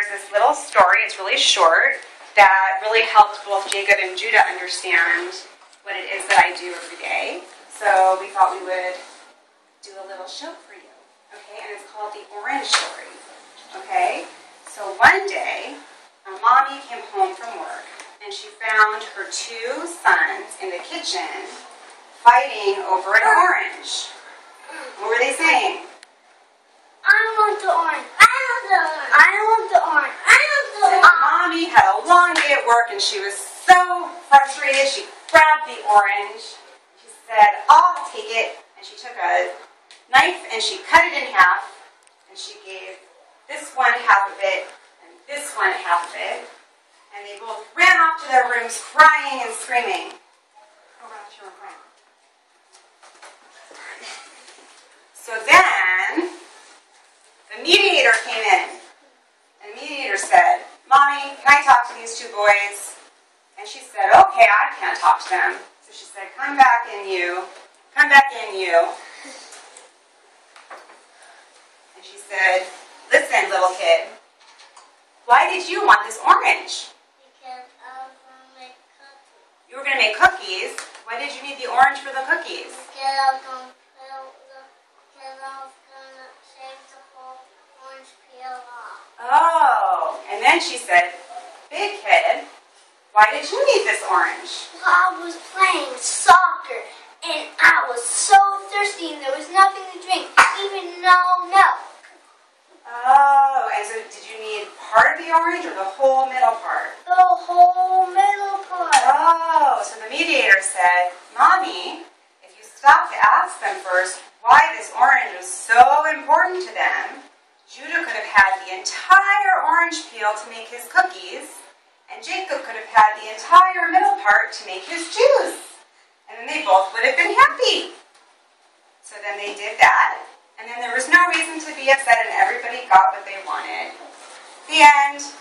there's this little story, it's really short, that really helped both Jacob and Judah understand what it is that I do every day. So we thought we would do a little show for you, okay? And it's called The Orange Story, okay? So one day, a mommy came home from work, and she found her two sons in the kitchen fighting over an orange. What were they saying? I want the orange. I want the orange. I want the orange. I want the orange. And Mommy had a long day at work, and she was so frustrated. She grabbed the orange. She said, "I'll take it." And she took a knife and she cut it in half. And she gave this one half of it and this one half of it. And they both ran off to their rooms crying and screaming. Go run to your room crying. So then, the mediator came in, and the mediator said, "Mommy, can I talk to these two boys?" And she said, "Okay, I can't talk to them." So she said, "Come back in, you. Come back in, you." And she said, "Listen, little kid, why did you want this orange?" Because I was going to make cookies. You were going to make cookies. Why did you need the orange for the cookies? Because I was going to shave the whole orange peel off. Oh, and then she said, "Big kid, why did you need this orange?" I was playing soccer, and I was so thirsty, and there was nothing to drink, even no milk. Oh, and so did you need part of the orange or the whole middle part? The whole middle part. Oh, so the mediator said, "Mommy, if you stop to ask them first why this orange was so important to them, Judah could have had the entire orange peel to make his cookies, and Jacob could have had the entire middle part to make his juice. And then they both would have been happy." So then they did that, and then there was no reason to be upset, and everybody got what they wanted. The end.